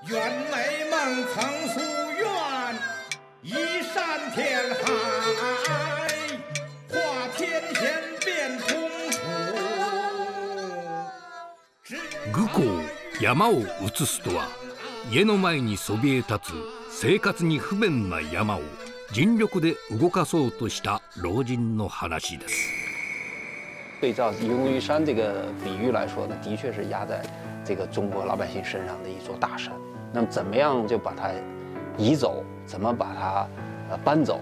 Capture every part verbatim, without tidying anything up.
愿美梦曾夙愿，移山填海，化天险变通途。 愚行山を移すとは、家の前にそびえ立つ生活に不便な山を尽力で動かそうとした老人の話です。 对照游玉山这个比喻来说呢，的确是压在这个中国老百姓身上的一座大山。那么怎么样就把它移走？怎么把它呃搬走？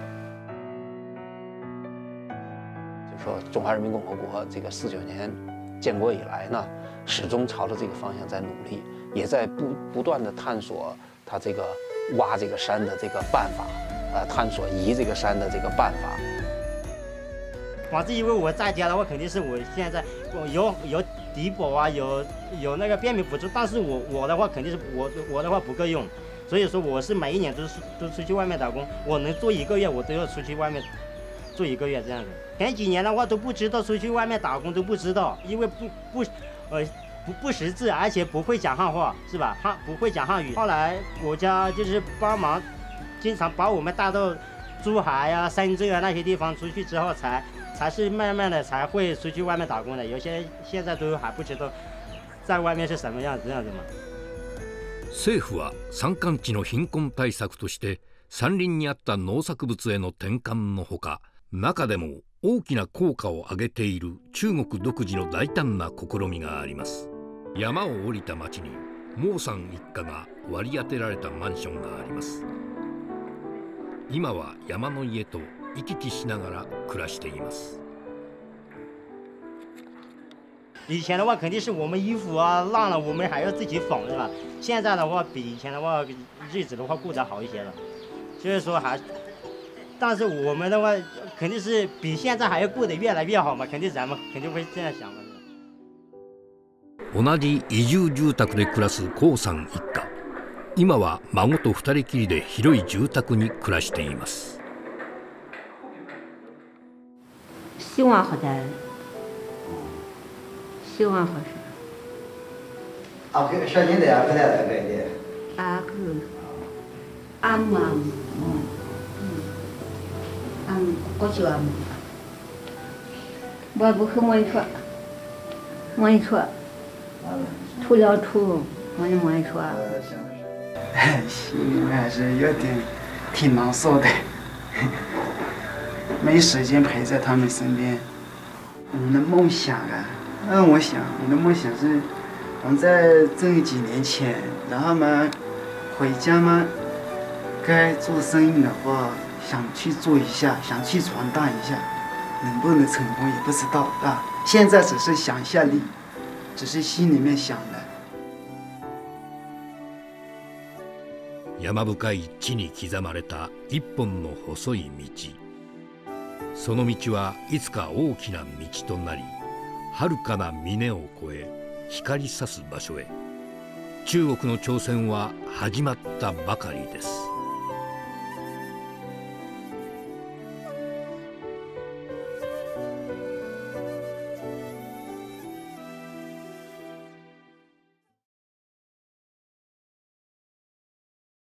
就说中华人民共和国这个四九年建国以来呢，始终朝着这个方向在努力，也在不不断的探索它这个挖这个山的这个办法，呃，探索移这个山的这个办法。 反正因为我在家的话，肯定是我现在我有有低保啊，有有那个便民补助，但是我我的话肯定是我我的话不够用，所以说我是每一年都是都出去外面打工，我能做一个月，我都要出去外面做一个月这样子。前几年的话都不知道出去外面打工都不知道，因为不不呃不不识字，而且不会讲汉话，是吧？汉不会讲汉语。后来国家就是帮忙，经常把我们带到珠海啊、深圳啊那些地方出去之后才。才是慢慢的才会出去外面打工的，有些现在都还不知道在外面是什么样子这样子嘛。 政府は山間地の貧困対策として山林にあった農作物への転換のほか、中でも大きな効果を上げている中国独自の大胆な試みがあります。山を降りた町に孟さん一家が割り当てられたマンションがあります。今は山の家と行き来しながら暮らしています。 以前的话肯定是我们衣服啊烂了，我们还要自己缝，是吧？现在的话比以前的话日子的话过得好一些了，就是说还，但是我们的话肯定是比现在还要过得越来越好嘛，肯定咱们肯定会这样想嘛。 同じ移住住宅で暮らすコウさん一家、今は孫と二人きりで広い住宅に暮らしています。 希望好点，希望好些。 啊，给小金的啊，不太那个的。 啊，个，俺妈，嗯，俺过去俺，我不和没说，没说，除了除，我就没说。 心里还是有点挺难受的。没时间陪在他们身边。我们的梦想啊，嗯，我想我的梦想是，我们在这几年前，然后嘛，回家嘛，该做生意的话，想去做一下，想去闯荡一下，能不能成功也不知道啊。现在只是想象力，只是心里面想的。 山深い地に刻まれた一本の細い道。その道はいつか大きな道となり、遥かな峰を越え光さす場所へ。中国の挑戦は始まったばかりです。